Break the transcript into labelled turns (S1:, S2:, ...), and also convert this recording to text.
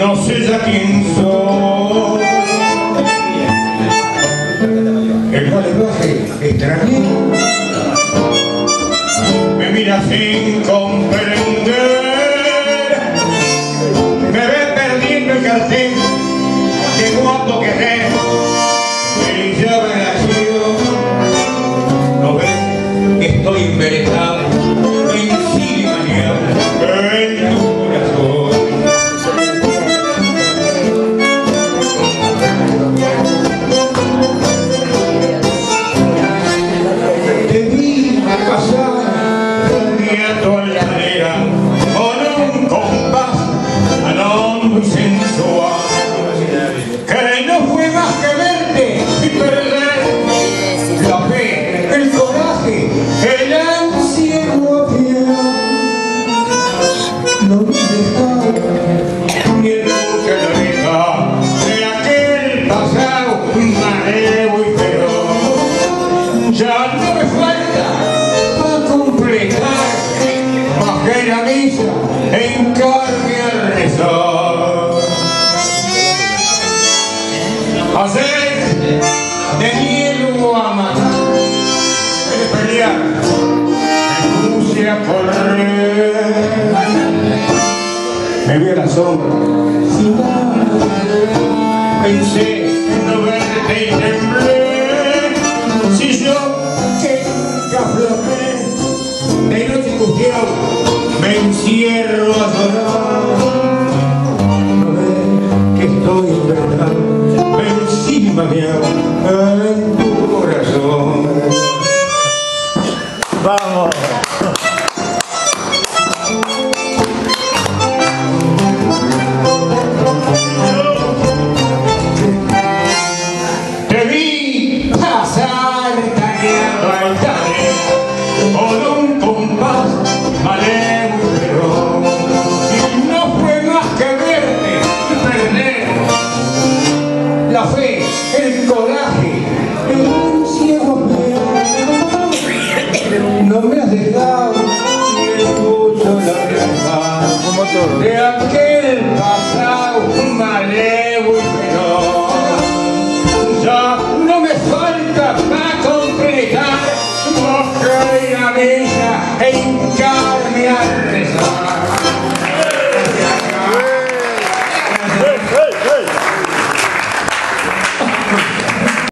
S1: no sé ya quién soy. El salvaje extranjero me mira sin comprender, me ve perdiendo el cartel, qué guapo que es, y ya me la sigo. No ven que estoy enverezado encima en tu corazón. Te vi pasar un día a tu altanera con un compás alón muy sensual, que no fue más que verte y perder la fe, el coraje, el ansia fiel. No me dejaba ni el lucha la deja de aquel pasado mareo y feroz. Ya no me falta para completar más que la misa e hincarme al rezar. Hacer de hielo a matar, de pelear, me puse a correr. Me vi a la sombra, sin nada, pensé en no verte y temblé. Si yo, que nunca aflojé, de noche angustiado, me encierro a llorar. No ves que estoy en verdad, encima en tu corazón.
S2: ¡Vamos!
S1: Te vi pasar taqueando altares con un compás malévolo, y no fue más que verte y perder la fe, el coraje, el ciego no me has dejado ni escucho la verdad de aquel pasado.